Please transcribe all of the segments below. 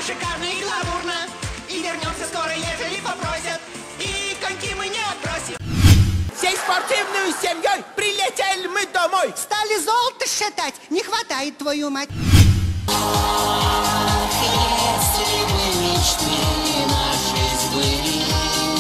шикарно и гламурно. И вернемся скоро, ежели попросят. И коньки мы не отбросим. Всей спортивной семьей прилетели мы домой. Стали золото считать, не хватает, твою мать. Ах, если бы мечты наши сбылись,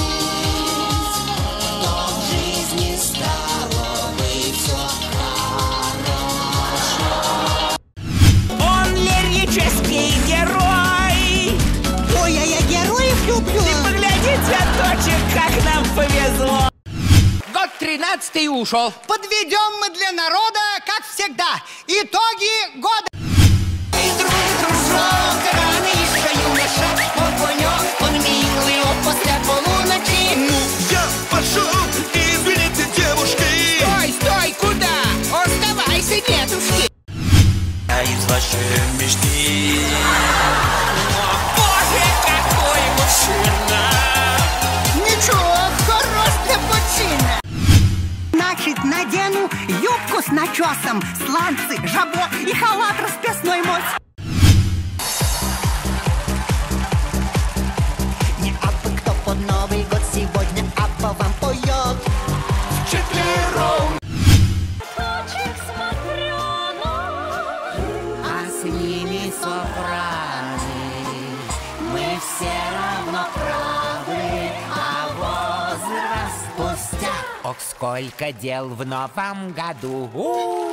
то в жизни стало бы все хорошо. Он лирический герой. Ой, а я героев люблю. Ты погляди, цветочек, как нам повезло. Год 13-й ушел. Подведем мы для народа, как всегда, итоги года. Дружок, рано еще юноша, огонек, он милый, он после полуночи. Ну, я пошел, извините, девушки. Стой, стой, куда? Оставайся, дедушки. А из вашей мечты. Боже, какой мужчина! Ничего, хорош для почина. Значит, надену юбку с начесом, сланцы, жабо и халат расписной мой. Не абы кто под Новый год сегодня абы вам поет. Четвером. А с ними софраны, мы все равно правы, а возраст пустяк. Ох, сколько дел в новом году.